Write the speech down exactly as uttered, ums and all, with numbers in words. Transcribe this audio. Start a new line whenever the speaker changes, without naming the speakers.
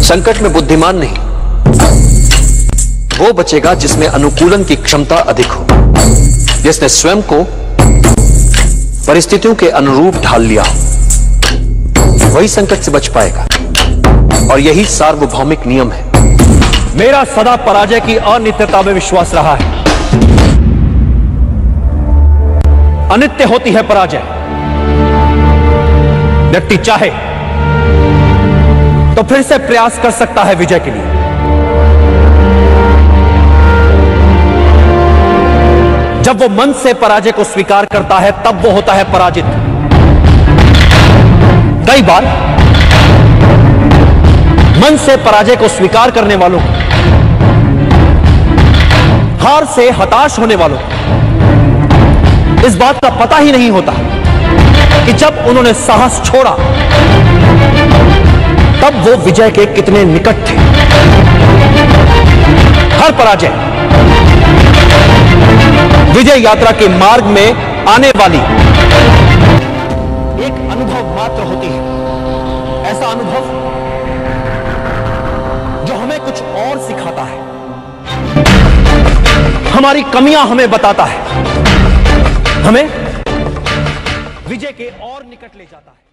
संकट में बुद्धिमान नहीं, वो बचेगा जिसमें अनुकूलन की क्षमता अधिक हो, जिसने स्वयं को परिस्थितियों के अनुरूप ढाल लिया हो, वही संकट से बच पाएगा। और यही सार्वभौमिक नियम है।
मेरा सदा पराजय की अनित्यता में विश्वास रहा है। अनित्य होती है पराजय। व्यक्ति चाहे तो फिर से प्रयास कर सकता है विजय के लिए। जब वो मन से पराजय को स्वीकार करता है तब वो होता है पराजित। कई बार मन से पराजय को स्वीकार करने वालों को, हार से हताश होने वालों को इस बात का पता ही नहीं होता कि जब उन्होंने साहस छोड़ा तब वो विजय के कितने निकट थे। हर पराजय विजय यात्रा के मार्ग में आने वाली एक अनुभव मात्र होती है। ऐसा अनुभव जो हमें कुछ और सिखाता है, हमारी कमियां हमें बताता है, हमें विजय के और निकट ले जाता है।